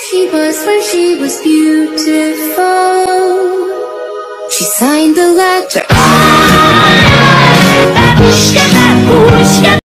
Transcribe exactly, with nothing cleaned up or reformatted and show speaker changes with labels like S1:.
S1: she was when she was beautiful. She signed the letter.